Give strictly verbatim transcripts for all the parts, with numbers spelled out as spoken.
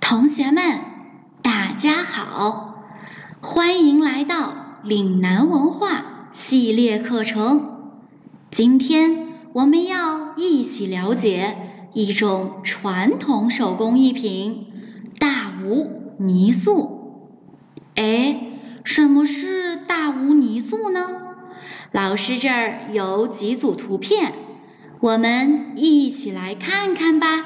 同学们，大家好，欢迎来到岭南文化系列课程。今天我们要一起了解一种传统手工艺品——大吴泥塑。哎，什么是大吴泥塑呢？老师这儿有几组图片，我们一起来看看吧。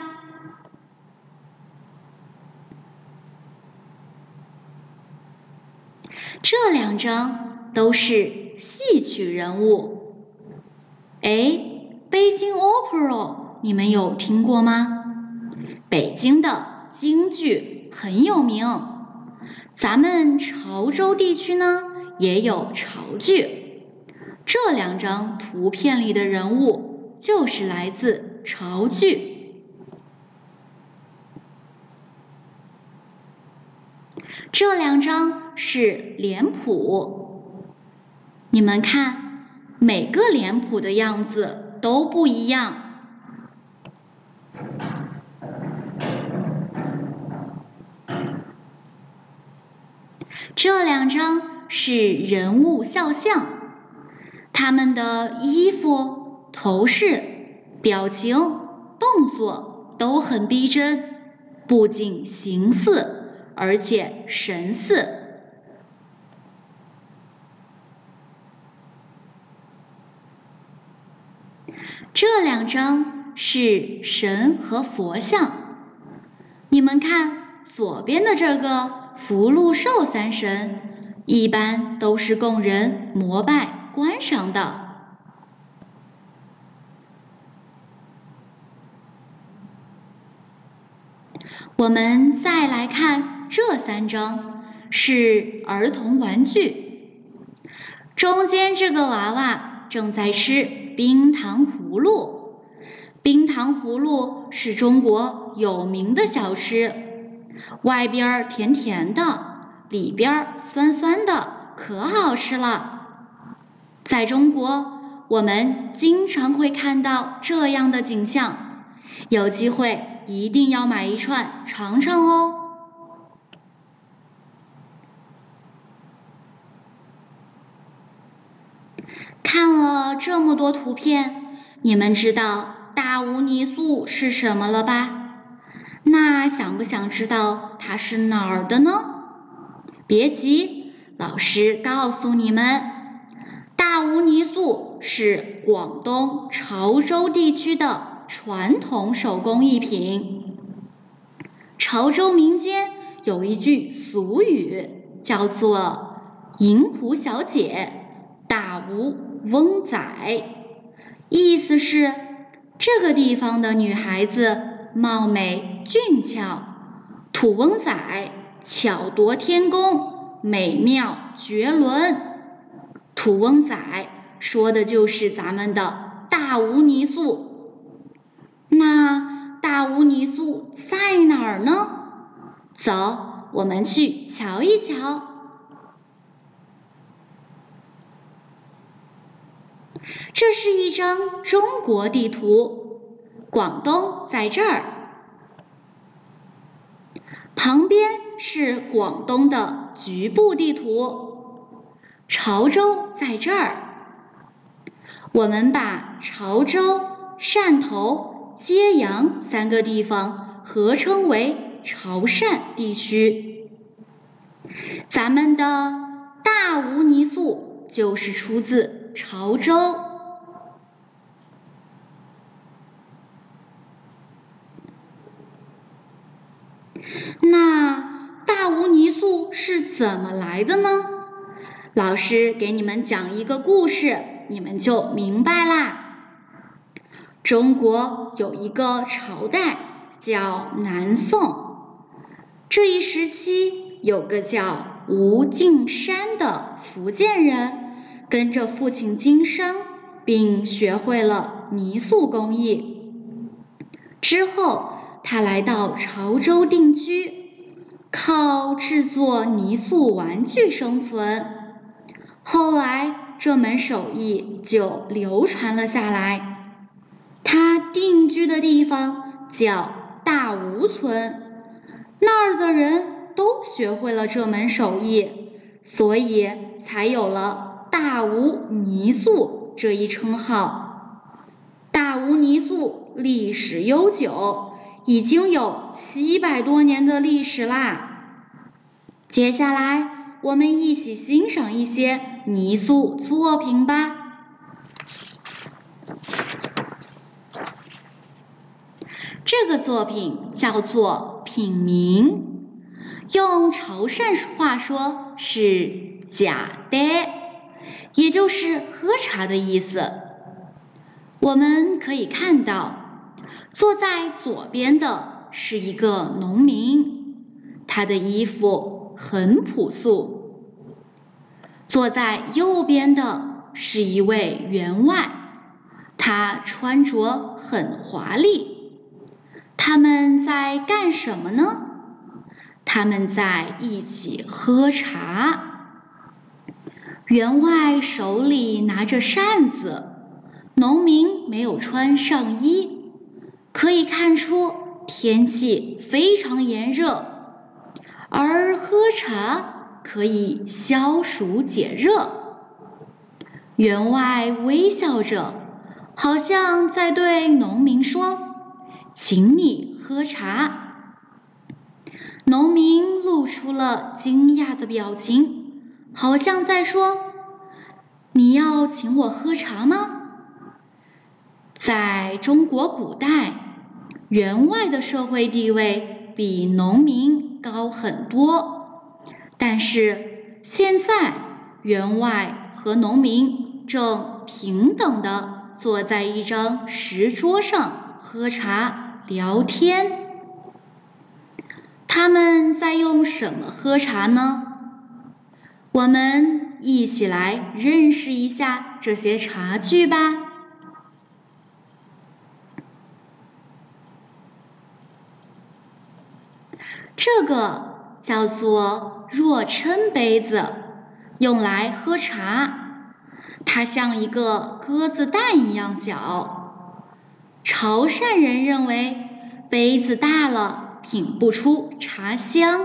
这两张都是戏曲人物。哎，北京 Opera 你们有听过吗？北京的京剧很有名，咱们潮州地区呢也有潮剧。这两张图片里的人物就是来自潮剧。这两张是脸谱，你们看，每个脸谱的样子都不一样。这两张是人物肖像，他们的衣服、头饰、表情、动作都很逼真，不仅形似，而且神似。这两张是神和佛像，你们看左边的这个福禄寿三神，一般都是供人膜拜观赏的。我们再来看这三张，是儿童玩具。中间这个娃娃正在吃冰糖葫芦。冰糖葫芦是中国有名的小吃，外边甜甜的，里边酸酸的，可好吃了。在中国，我们经常会看到这样的景象，有机会一定要买一串尝尝哦。看了这么多图片，你们知道大吴泥塑是什么了吧？那想不想知道它是哪儿的呢？别急，老师告诉你们，大吴泥塑是广东潮州地区的传统手工艺品。潮州民间有一句俗语，叫做“银湖小姐，大吴翁仔”，意思是这个地方的女孩子貌美俊俏，土翁仔巧夺天工，美妙绝伦。土翁仔说的就是咱们的大吴泥塑。那大吴泥塑在哪儿呢？走，我们去瞧一瞧。这是一张中国地图，广东在这儿，旁边是广东的局部地图，潮州在这儿。我们把潮州、汕头、揭阳三个地方合称为潮汕地区。咱们的大吴泥塑就是出自潮州。那大吴泥塑是怎么来的呢？老师给你们讲一个故事，你们就明白啦。中国有一个朝代叫南宋，这一时期有个叫吴敬山的福建人，跟着父亲经商，并学会了泥塑工艺。之后他来到潮州定居，靠制作泥塑玩具生存。后来这门手艺就流传了下来。他定居的地方叫大吴村，那儿学会了这门手艺，所以才有了大吴泥塑这一称号。大吴泥塑历史悠久，已经有七百多年的历史啦。接下来，我们一起欣赏一些泥塑作品吧。这个作品叫做品茗，用潮汕话说是假的，也就是喝茶的意思。我们可以看到，坐在左边的是一个农民，他的衣服很朴素。坐在右边的是一位员外，他穿着很华丽。他们在干什么呢？他们在一起喝茶。员外手里拿着扇子，农民没有穿上衣，可以看出天气非常炎热，而喝茶可以消暑解热。员外微笑着，好像在对农民说：“请你喝茶。”农民露出了惊讶的表情，好像在说：“你要请我喝茶吗？”在中国古代，员外的社会地位比农民高很多，但是现在员外和农民正平等地坐在一张石桌上喝茶聊天。他们在用什么喝茶呢？我们一起来认识一下这些茶具吧。这个叫做若琛杯子，用来喝茶，它像一个鸽子蛋一样小。潮汕人认为杯子大了品不出茶香。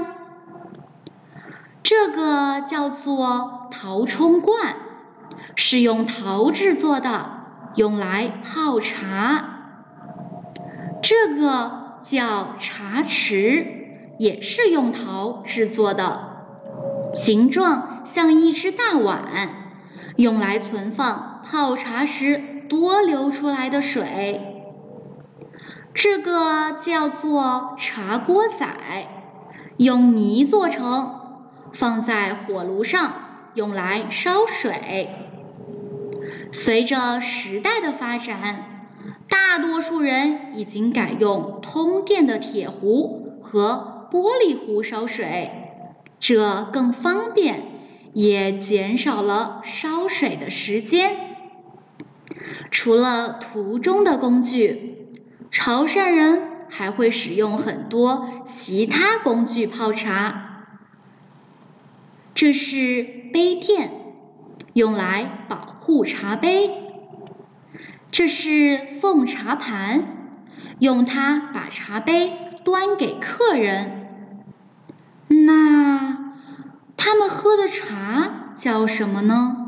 这个叫做陶冲罐，是用陶制作的，用来泡茶。这个叫茶匙，也是用陶制作的，形状像一只大碗，用来存放泡茶时多流出来的水。这个叫做茶锅仔，用泥做成，放在火炉上，用来烧水。随着时代的发展，大多数人已经改用通电的铁壶和玻璃壶烧水，这更方便，也减少了烧水的时间。除了途中的工具，潮汕人还会使用很多其他工具泡茶。这是杯垫，用来保护茶杯。这是奉茶盘，用它把茶杯端给客人。那他们喝的茶叫什么呢？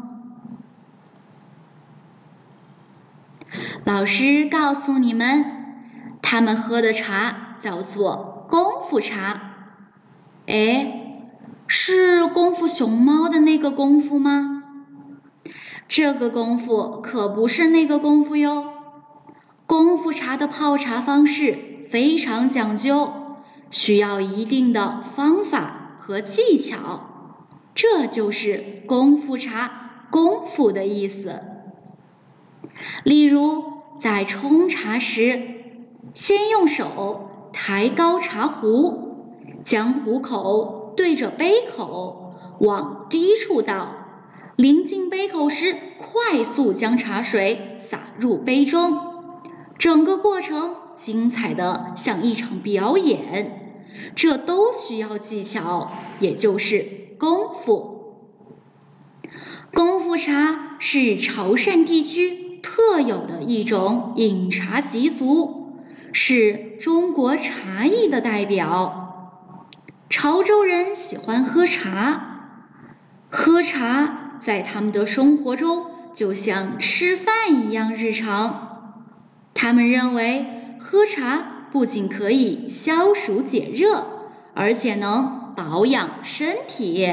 老师告诉你们，他们喝的茶叫做功夫茶。哎，是功夫熊猫的那个功夫吗？这个功夫可不是那个功夫哟。功夫茶的泡茶方式非常讲究，需要一定的方法和技巧，这就是功夫茶，功夫的意思。例如，在冲茶时，先用手抬高茶壶，将壶口对着杯口，往低处倒，临近杯口时，快速将茶水洒入杯中。整个过程精彩的像一场表演，这都需要技巧，也就是功夫。功夫茶是潮汕地区特有的一种饮茶习俗，是中国茶艺的代表。 潮州人喜欢喝茶，喝茶在他们的生活中就像吃饭一样日常。他们认为喝茶不仅可以消暑解热，而且能保养身体。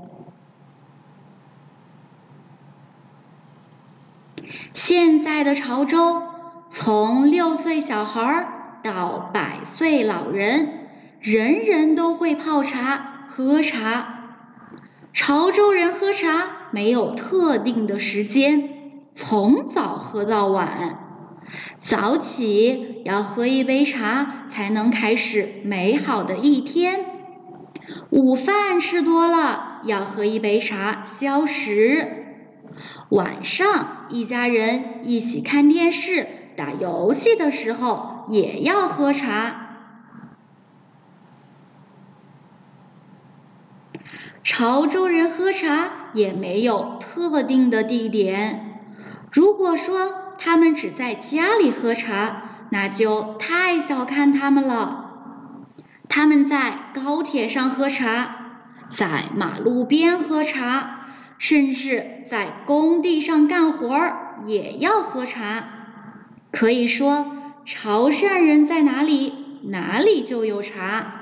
现在的潮州，从六岁小孩到百岁老人，人人都会泡茶、喝茶。潮州人喝茶没有特定的时间，从早喝到晚。早起要喝一杯茶，才能开始美好的一天。午饭吃多了，要喝一杯茶消食。晚上一家人一起看电视、打游戏的时候，也要喝茶。潮州人喝茶也没有特定的地点。如果说他们只在家里喝茶，那就太小看他们了。他们在高铁上喝茶，在马路边喝茶，甚至在工地上干活儿也要喝茶。可以说，潮汕人在哪里，哪里就有茶。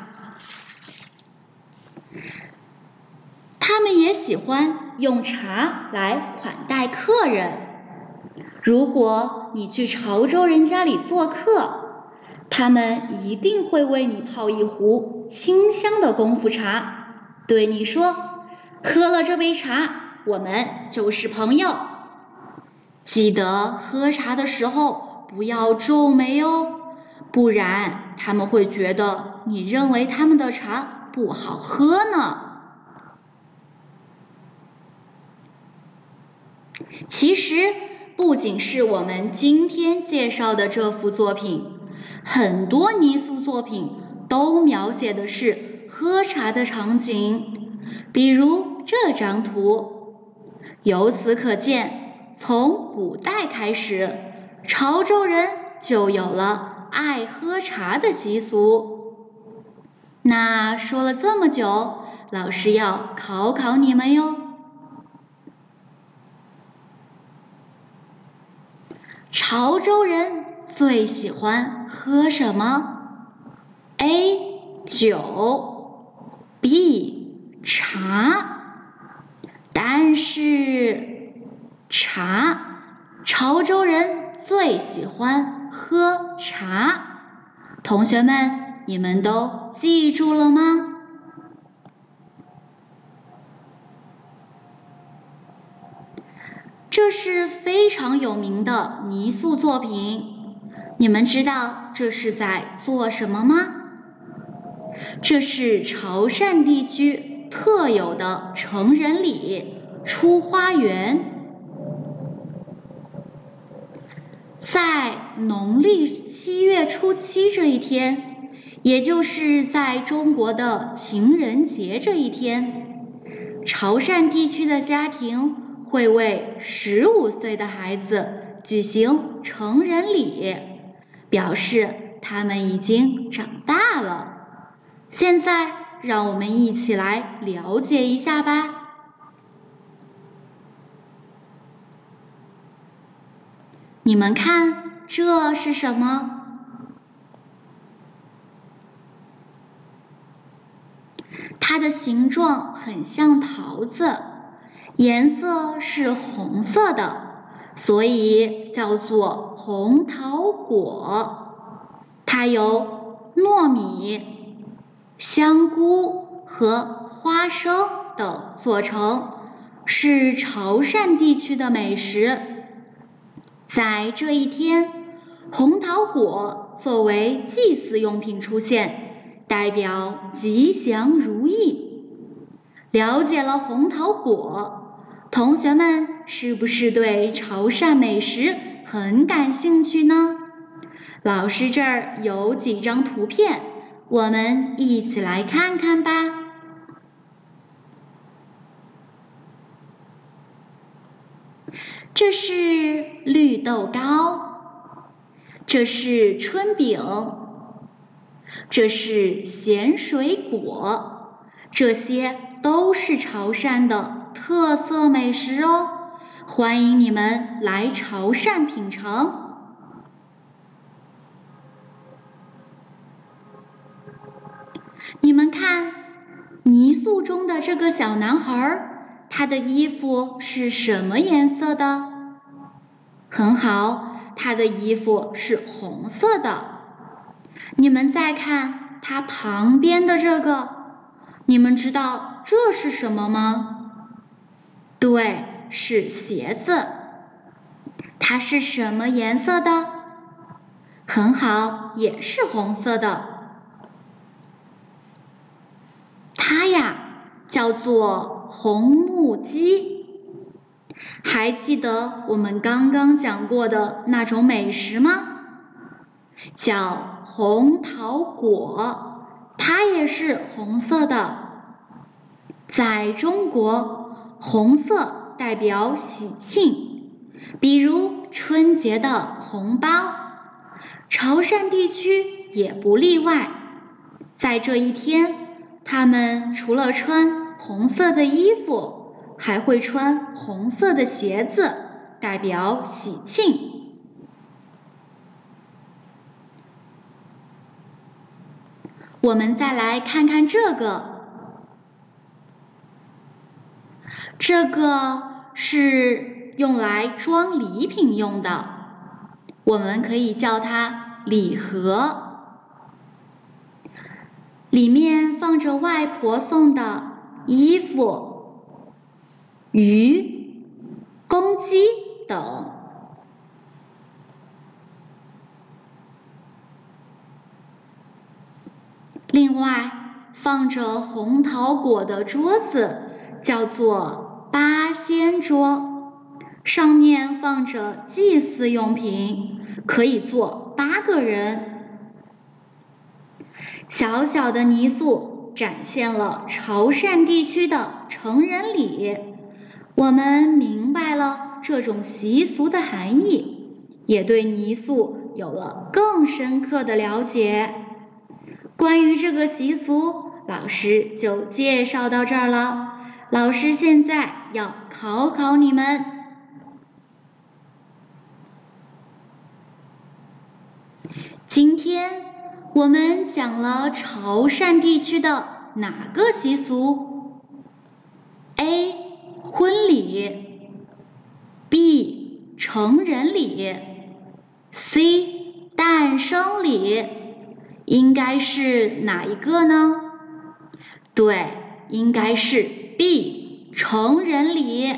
他们也喜欢用茶来款待客人。如果你去潮州人家里做客，他们一定会为你泡一壶清香的功夫茶，对你说，喝了这杯茶，我们就是朋友。记得喝茶的时候不要皱眉哦，不然他们会觉得你认为他们的茶不好喝呢。其实不仅是我们今天介绍的这幅作品，很多泥塑作品都描写的是喝茶的场景。比如这张图，由此可见，从古代开始，潮州人就有了爱喝茶的习俗。那说了这么久，老师要考考你们哟。潮州人最喜欢喝什么 ？A. 酒 B. 茶。答案是茶。潮州人最喜欢喝茶。同学们，你们都记住了吗？这是非常有名的泥塑作品，你们知道这是在做什么吗？这是潮汕地区特有的成人礼——出花园。在农历七月初七这一天，也就是在中国的情人节这一天，潮汕地区的家庭会为十五岁的孩子举行成人礼，表示他们已经长大了。现在让我们一起来了解一下吧。你们看，这是什么？它的形状很像桃子，颜色是红色的，所以叫做红桃果。它由糯米、香菇和花生等做成，是潮汕地区的美食。在这一天，红桃果作为祭祀用品出现，代表吉祥如意。了解了红桃果，同学们是不是对潮汕美食很感兴趣呢？老师这儿有几张图片，我们一起来看看吧。这是绿豆糕，这是春饼， 这是咸水果，这些都是潮汕的特色美食哦，欢迎你们来潮汕品尝。你们看，泥塑中的这个小男孩，他的衣服是什么颜色的？很好，他的衣服是红色的。你们再看他旁边的这个，你们知道这是什么吗？对，是鞋子。它是什么颜色的？很好，也是红色的。它呀，叫做红木鸡。还记得我们刚刚讲过的那种美食吗？叫红桃果，它也是红色的。在中国，红色代表喜庆，比如春节的红包，潮汕地区也不例外。在这一天，他们除了穿红色的衣服，还会穿红色的鞋子，代表喜庆。我们再来看看这个，这个是用来装礼品用的，我们可以叫它礼盒。里面放着外婆送的衣服、鱼、公鸡等。另外，放着红桃果的桌子叫做八仙桌，上面放着祭祀用品，可以坐八个人。小小的泥塑展现了潮汕地区的成人礼，我们明白了这种习俗的含义，也对泥塑有了更深刻的了解。关于这个习俗，老师就介绍到这儿了。老师现在要考考你们。今天我们讲了潮汕地区的哪个习俗 ？A. 婚礼 B. 成人礼 C. 诞生礼，应该是哪一个呢？对，应该是 B. 成人礼。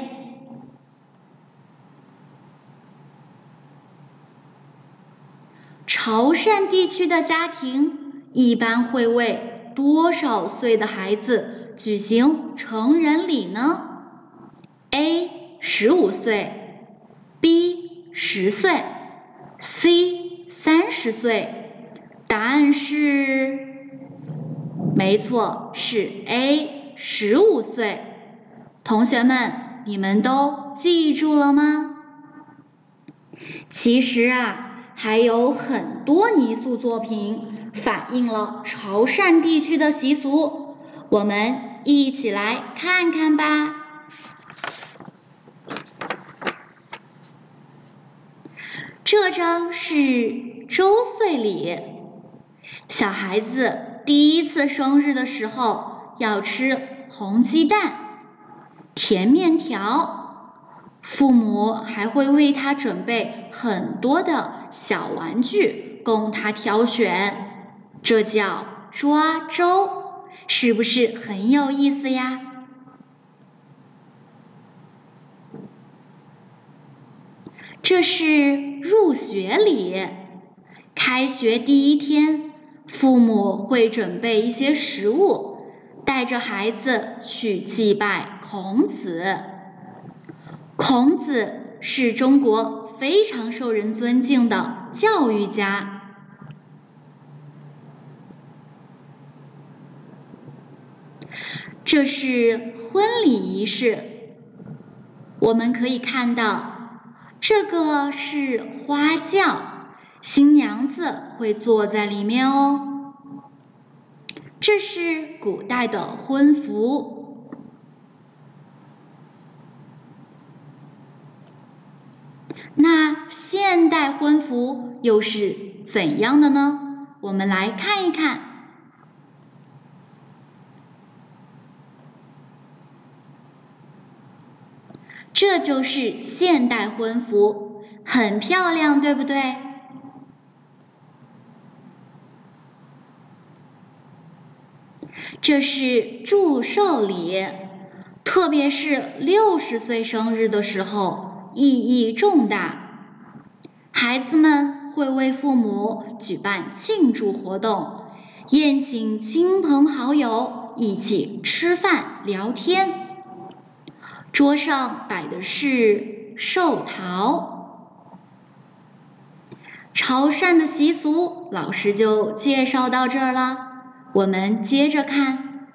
潮汕地区的家庭一般会为多少岁的孩子举行成人礼呢？ A. 十五岁 B. 十岁 C. 三十岁。答案是，没错，是 A. 十五岁。同学们，你们都记住了吗？其实啊，还有很多泥塑作品反映了潮汕地区的习俗，我们一起来看看吧。这张是周岁礼，小孩子第一次生日的时候要吃红鸡蛋、甜面条，父母还会为他准备很多的小玩具供他挑选，这叫抓周，是不是很有意思呀？这是入学礼，开学第一天，父母会准备一些食物，带着孩子去祭拜孔子。孔子是中国非常受人尊敬的教育家。这是婚礼仪式，我们可以看到，这个是花轿，新娘子会坐在里面哦。 这是古代的婚服。那现代婚服又是怎样的呢？我们来看一看。这就是现代婚服，很漂亮，对不对？这是祝寿礼，特别是六十岁生日的时候，意义重大。孩子们会为父母举办庆祝活动，宴请亲朋好友，一起吃饭聊天。桌上摆的是寿桃。潮汕的习俗，老师就介绍到这儿了。我们接着看，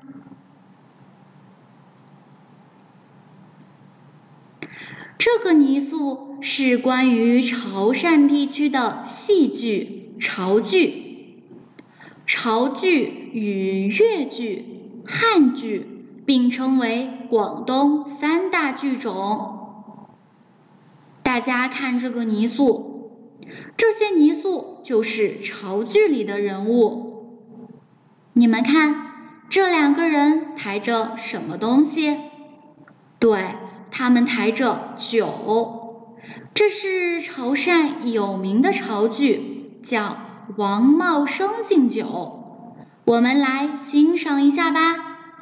这个泥塑是关于潮汕地区的戏剧潮剧。潮剧与粤剧、汉剧并称为广东三大剧种。大家看这个泥塑，这些泥塑就是潮剧里的人物。你们看，这两个人抬着什么东西？对，他们抬着酒。这是潮汕有名的潮剧，叫《王茂生敬酒》。我们来欣赏一下吧。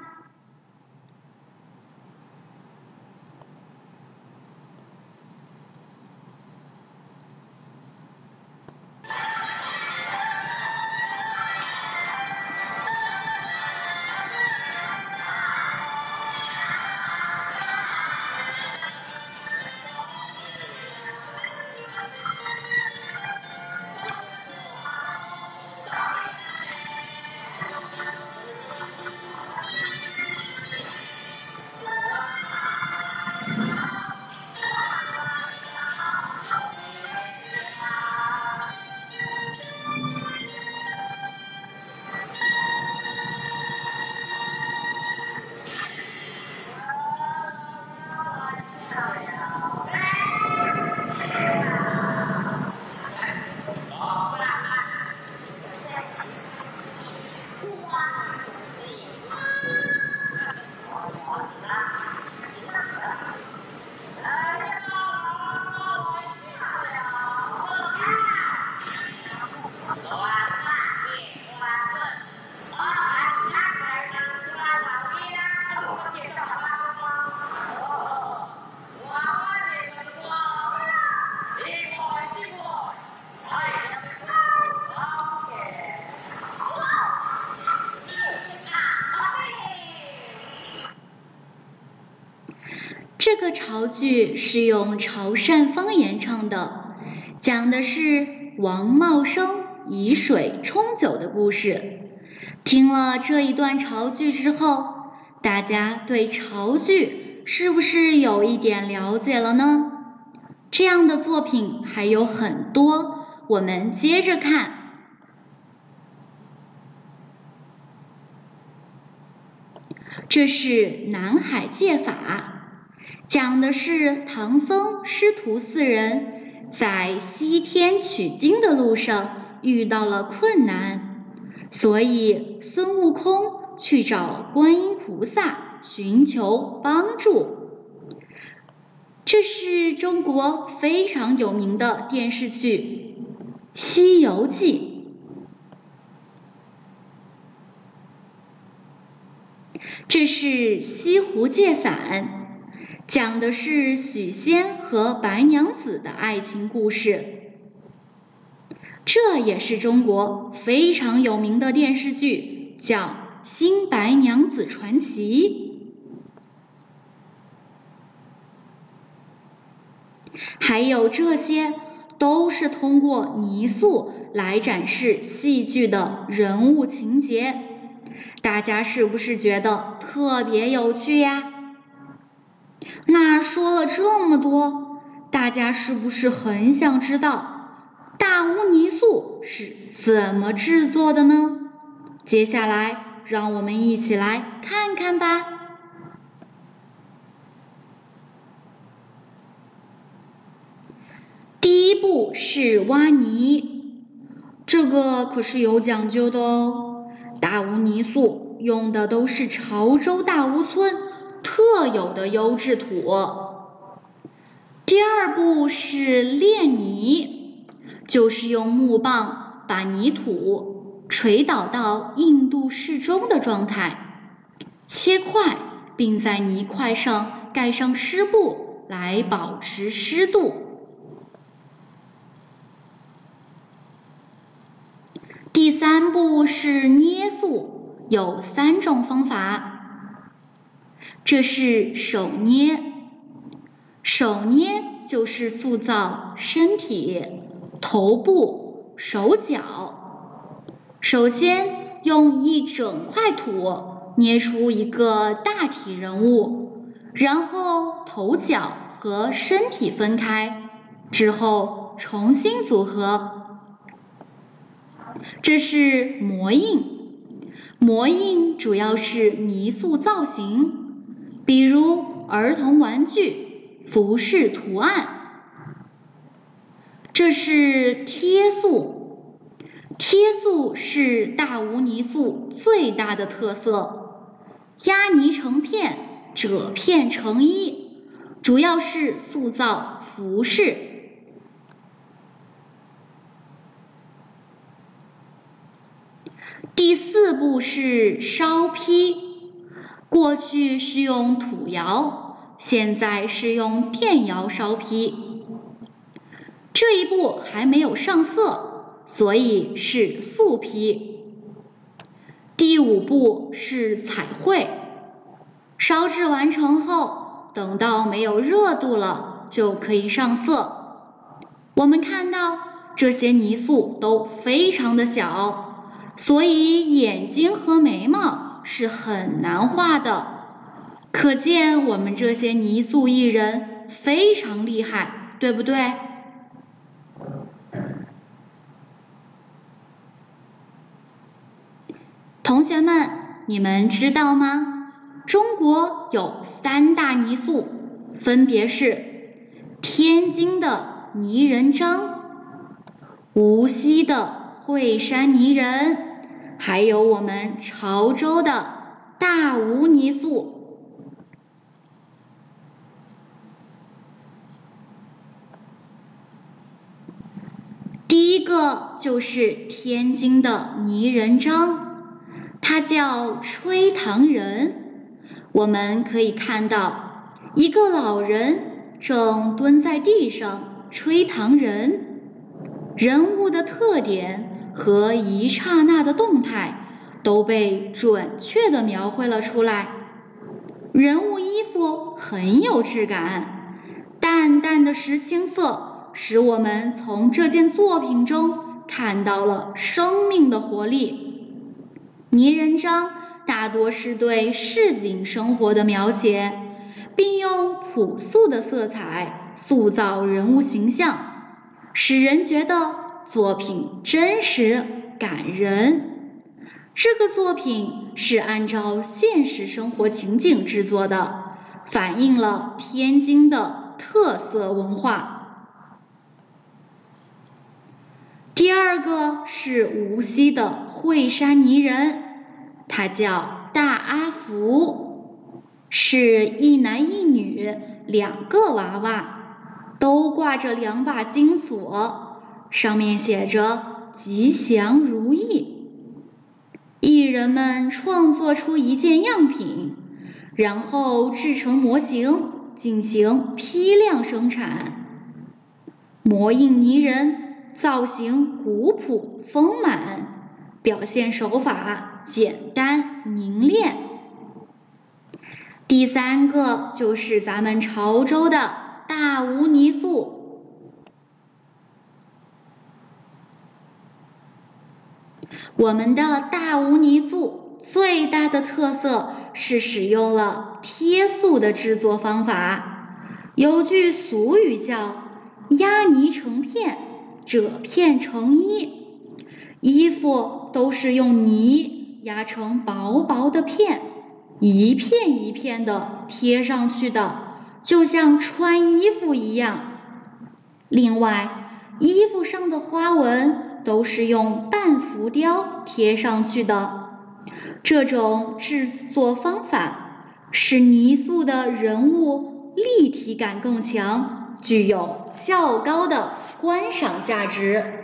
这个潮剧是用潮汕方言唱的，讲的是王茂生以水冲酒的故事。听了这一段潮剧之后，大家对潮剧是不是有一点了解了呢？这样的作品还有很多，我们接着看。这是南海戒法。讲的是唐僧师徒四人在西天取经的路上遇到了困难，所以孙悟空去找观音菩萨寻求帮助。这是中国非常有名的电视剧《西游记》。这是西湖借伞。讲的是许仙和白娘子的爱情故事。这也是中国非常有名的电视剧，叫《新白娘子传奇》。还有这些都是通过泥塑来展示戏剧的人物情节，大家是不是觉得特别有趣呀？那说了这么多，大家是不是很想知道大污泥塑是怎么制作的呢？接下来让我们一起来看看吧。第一步是挖泥，这个可是有讲究的哦。大吴泥塑用的都是潮州大吴村特有的优质土。第二步是炼泥，就是用木棒把泥土捶倒到硬度适中的状态，切块，并在泥块上盖上湿布来保持湿度。第三步是捏塑，有三种方法。这是手捏，手捏就是塑造身体、头部、手脚。首先用一整块土捏出一个大体人物，然后头脚和身体分开，之后重新组合。这是模印，模印主要是泥塑造型，比如儿童玩具、服饰图案。这是贴塑，贴塑是大吴泥塑最大的特色，压泥成片，褶片成衣，主要是塑造服饰。第四步是烧坯，过去是用土窑，现在是用电窑烧坯。这一步还没有上色，所以是素坯。第五步是彩绘，烧制完成后，等到没有热度了，就可以上色。我们看到这些泥塑都非常的小，所以眼睛和眉毛是很难画的，可见我们这些泥塑艺人非常厉害，对不对？同学们，你们知道吗？中国有三大泥塑，分别是天津的泥人张、无锡的惠山泥人，还有我们潮州的大吴泥塑。第一个就是天津的泥人张，它叫吹糖人。我们可以看到一个老人正蹲在地上吹糖人，人物的特点和一刹那的动态都被准确地描绘了出来。人物衣服很有质感，淡淡的石青色使我们从这件作品中看到了生命的活力。泥人张大多是对市井生活的描写，并用朴素的色彩塑造人物形象，使人觉得作品真实感人。这个作品是按照现实生活情景制作的，反映了天津的特色文化。第二个是无锡的惠山泥人，他叫大阿福，是一男一女两个娃娃，都挂着两把金锁，上面写着吉祥如意。艺人们创作出一件样品，然后制成模型，进行批量生产。模印泥人造型古朴丰满，表现手法简单凝练。第三个就是咱们潮州的大吴泥塑。我们的大吴泥塑最大的特色是使用了贴塑的制作方法，有句俗语叫压泥成片，褶片成衣，衣服都是用泥压成薄薄的片，一片一片的贴上去的，就像穿衣服一样。另外，衣服上的花纹都是用半浮雕贴上去的。这种制作方法使泥塑的人物立体感更强，具有较高的观赏价值。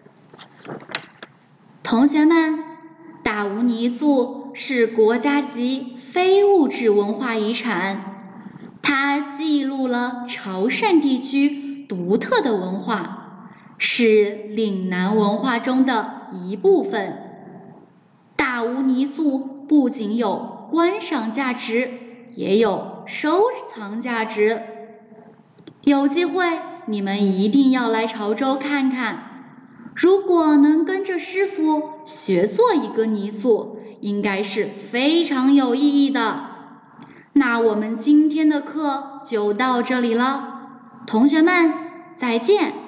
同学们，大吴泥塑是国家级非物质文化遗产，它记录了潮汕地区独特的文化，是岭南文化中的一部分。大吴泥塑不仅有观赏价值，也有收藏价值。有机会你们一定要来潮州看看。如果能跟着师傅学做一个泥塑，应该是非常有意义的。那我们今天的课就到这里了，同学们再见。